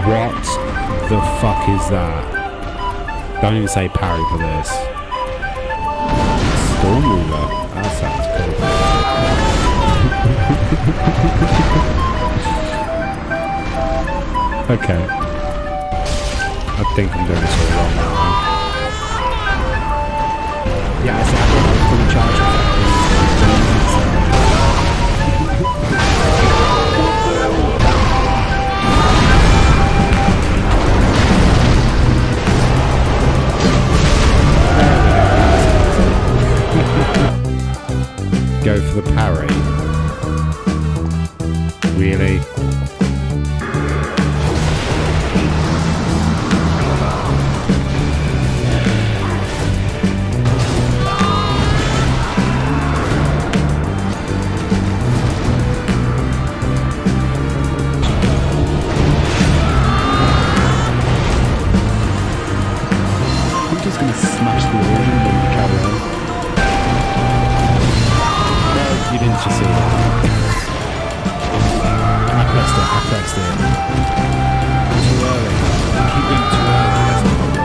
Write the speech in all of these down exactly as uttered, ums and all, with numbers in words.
What the fuck is that? Don't even say parry for this. Storm Ruler. That sounds cool. Okay. I think I'm doing this all wrong now. Yeah, I said I'm fully charged. Go for the parry. Really? I'm just gonna smash the organ and carry on. You didn't just see that. I pressed it, I pressed it. Too early. You keep doing it too early, that's the problem.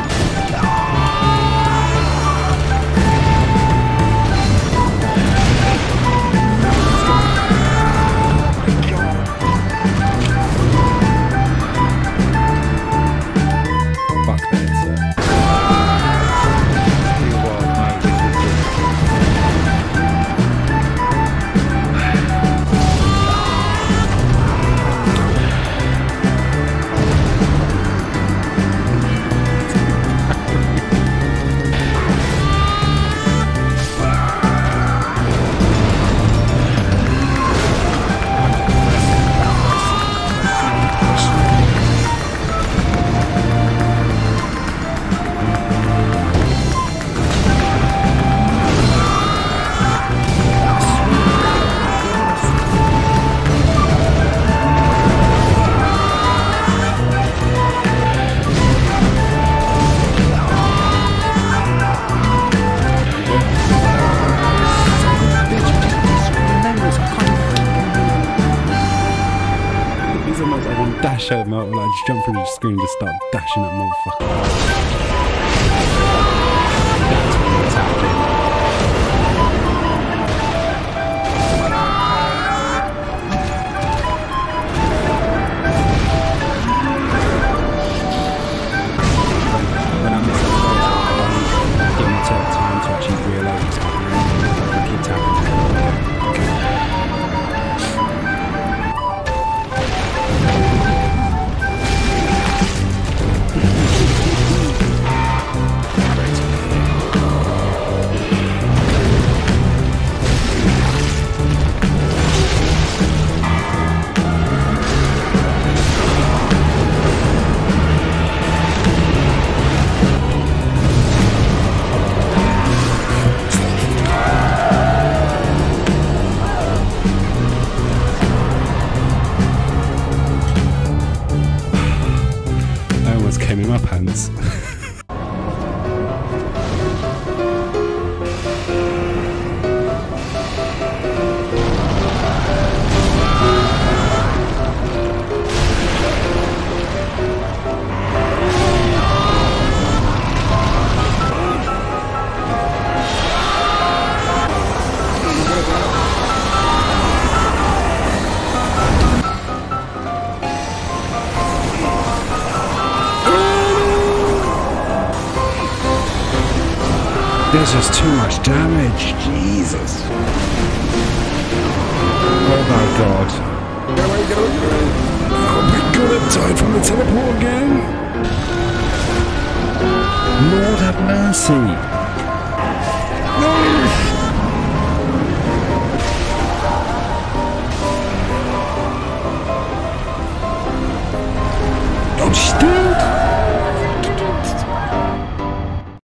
Fuck that, sir. Dash at him, like just jump through the screen and just start dashing at motherfucker. That's when it's happening. When I miss that, I give myself time to actually realise what's happening. I keep tapping. Came in my pants. There's just too much damage, Jesus. Oh my god. Oh my god, I died from the teleport again. Lord have mercy. No!